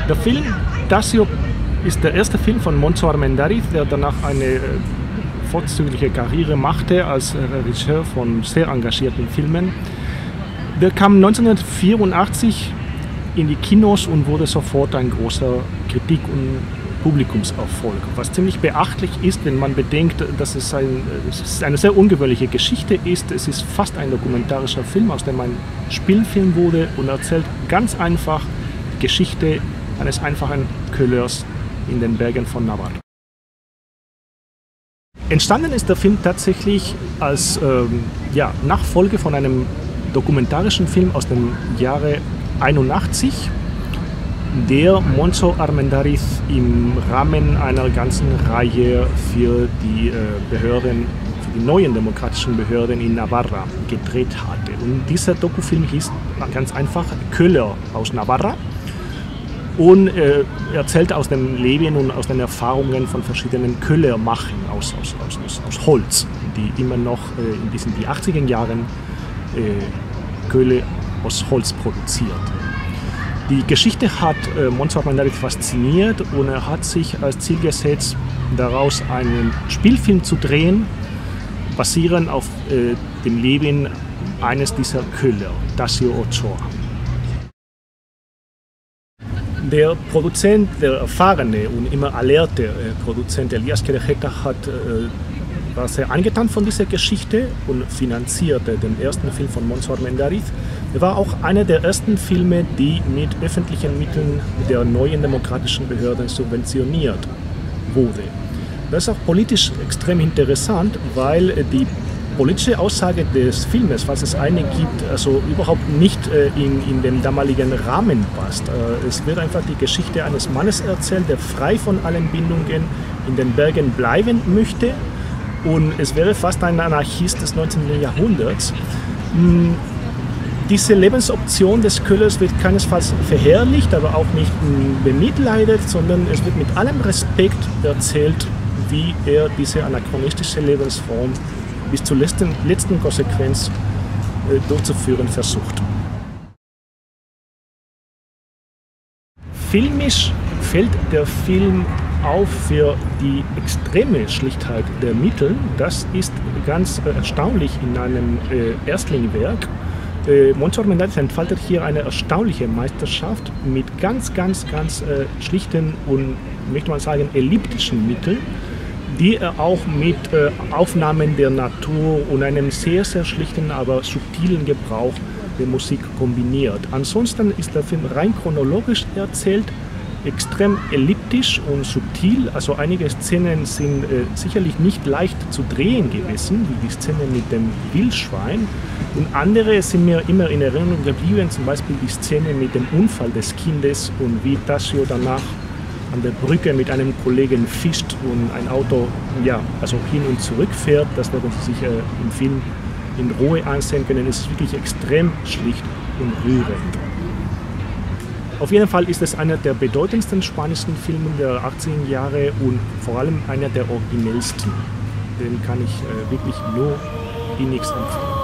Der Film Tasio ist der erste Film von Moncho Armendáriz, der danach eine vorzügliche Karriere machte als Regisseur von sehr engagierten Filmen. Der kam 1984 in die Kinos und wurde sofort ein großer Kritik- und Publikumserfolg, was ziemlich beachtlich ist, wenn man bedenkt, dass es eine sehr ungewöhnliche Geschichte ist. Es ist fast ein dokumentarischer Film, aus dem ein Spielfilm wurde und erzählt ganz einfach die Geschichte eines einfachen Köhlers in den Bergen von Navarra. Entstanden ist der Film tatsächlich als Nachfolge von einem dokumentarischen Film aus dem Jahre 81, der Moncho Armendáriz im Rahmen einer ganzen Reihe für die Behörden, für die neuen demokratischen Behörden in Navarra gedreht hatte. Und dieser Dokufilm hieß ganz einfach Köhler aus Navarra und erzählt aus dem Leben und aus den Erfahrungen von verschiedenen Köhlermachen aus Holz, die immer noch in diesen die 80er Jahren Köhle aus Holz produziert. Die Geschichte hat Moncho Armendáriz fasziniert und er hat sich als Ziel gesetzt, daraus einen Spielfilm zu drehen, basierend auf dem Leben eines dieser Köhler, Tasio Ochoa. Der Produzent, der erfahrene und immer alerte Produzent Elias Querejeta war sehr angetan von dieser Geschichte und finanzierte den ersten Film von Moncho Armendáriz. Er war auch einer der ersten Filme, die mit öffentlichen Mitteln der neuen demokratischen Behörde subventioniert wurde. Das ist auch politisch extrem interessant, weil die politische Aussage des Filmes, was es eine gibt, also überhaupt nicht in den damaligen Rahmen passt. Es wird einfach die Geschichte eines Mannes erzählt, der frei von allen Bindungen in den Bergen bleiben möchte. Und es wäre fast ein Anarchist des 19. Jahrhunderts. Diese Lebensoption des Köhlers wird keinesfalls verherrlicht, aber auch nicht bemitleidet, sondern es wird mit allem Respekt erzählt, wie er diese anachronistische Lebensform bis zur letzten Konsequenz durchzuführen versucht. Filmisch fällt der Film auf für die extreme Schlichtheit der Mittel. Das ist ganz erstaunlich in einem Erstlingswerk. Moncho Armendáriz entfaltet hier eine erstaunliche Meisterschaft mit ganz schlichten und, möchte man sagen, elliptischen Mitteln, die er auch mit Aufnahmen der Natur und einem sehr schlichten, aber subtilen Gebrauch der Musik kombiniert. Ansonsten ist der Film rein chronologisch erzählt, extrem elliptisch und subtil. Also einige Szenen sind sicherlich nicht leicht zu drehen gewesen, wie die Szene mit dem Wildschwein. Und andere sind mir immer in Erinnerung geblieben, zum Beispiel die Szene mit dem Unfall des Kindes und wie Tasio danach an der Brücke mit einem Kollegen fischt und ein Auto hin und zurück fährt. Das werden Sie sich im Film in Ruhe ansehen können. Es ist wirklich extrem schlicht und rührend. Auf jeden Fall ist es einer der bedeutendsten spanischen Filme der 80er Jahre und vor allem einer der originellsten. Den kann ich wirklich nur innigst empfehlen.